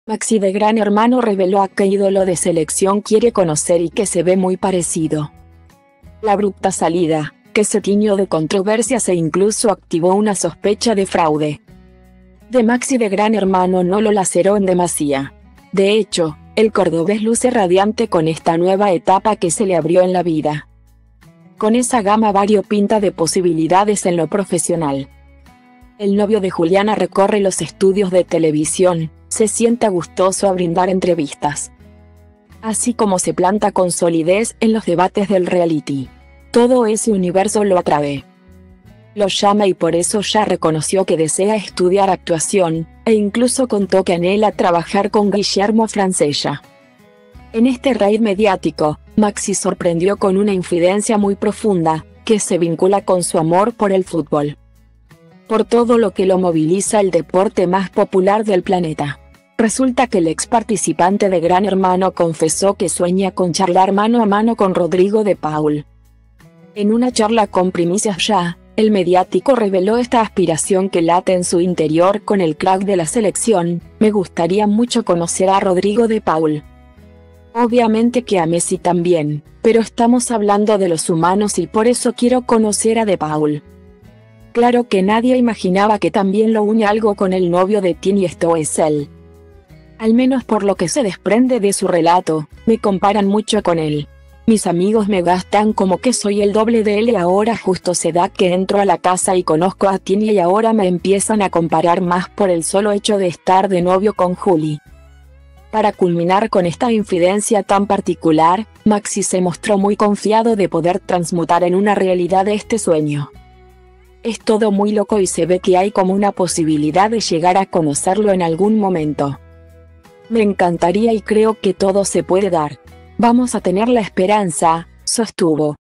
Maxi de Gran Hermano reveló a qué ídolo de selección quiere conocer y que se ve muy parecido. La abrupta salida, que se tiñó de controversias e incluso activó una sospecha de fraude de Maxi de Gran Hermano, no lo laceró en demasía. De hecho, el cordobés luce radiante con esta nueva etapa que se le abrió en la vida. Con esa gama variopinta de posibilidades en lo profesional. El novio de Juliana recorre los estudios de televisión, se sienta gustoso a brindar entrevistas. Así como se planta con solidez en los debates del reality. Todo ese universo lo atrae. Lo llama y por eso ya reconoció que desea estudiar actuación, e incluso contó que anhela trabajar con Guillermo Francella. En este raid mediático, Maxi sorprendió con una infidencia muy profunda, que se vincula con su amor por el fútbol. Por todo lo que lo moviliza el deporte más popular del planeta. Resulta que el ex participante de Gran Hermano confesó que sueña con charlar mano a mano con Rodrigo de Paul. En una charla con Primicias Ya, el mediático reveló esta aspiración que late en su interior con el crack de la selección: me gustaría mucho conocer a Rodrigo de Paul. Obviamente que a Messi también, pero estamos hablando de los humanos y por eso quiero conocer a De Paul. Claro que nadie imaginaba que también lo une algo con el novio de Tini, y esto es él. Al menos por lo que se desprende de su relato, me comparan mucho con él. Mis amigos me gastan como que soy el doble de él y ahora justo se da que entro a la casa y conozco a Tini y ahora me empiezan a comparar más por el solo hecho de estar de novio con Juli. Para culminar con esta infidencia tan particular, Maxi se mostró muy confiado de poder transmutar en una realidad este sueño. Es todo muy loco y se ve que hay como una posibilidad de llegar a conocerlo en algún momento. Me encantaría y creo que todo se puede dar. Vamos a tener la esperanza, sostuvo.